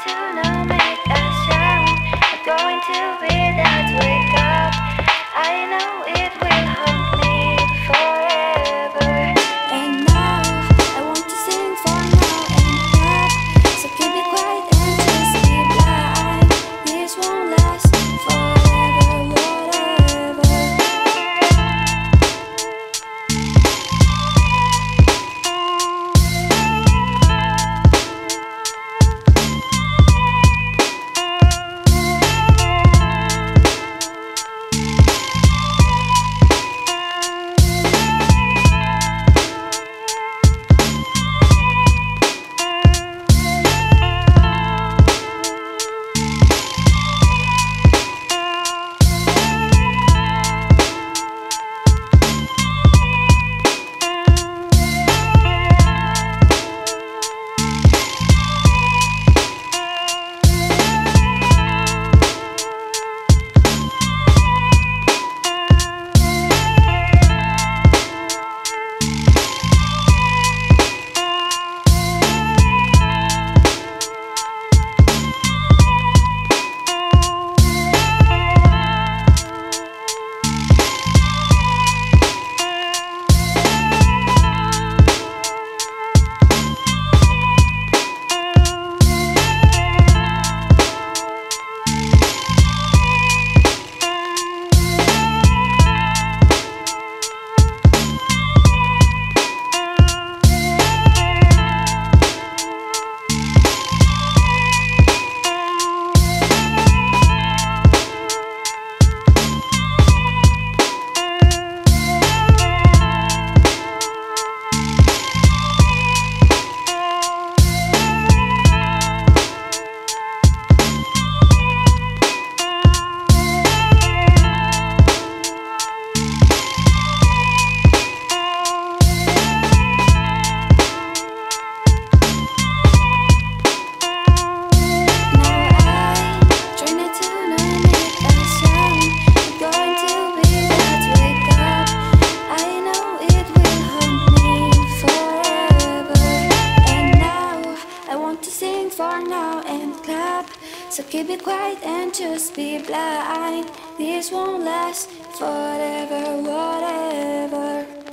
to not make a sound. I'm going to be that wake up. I know it will haunt me forever. And now I want to sing for now and clap. So keep it quiet and just be blind. This won't last forever, whatever. For now and clap. So keep it quiet and just be blind. This won't last forever, whatever.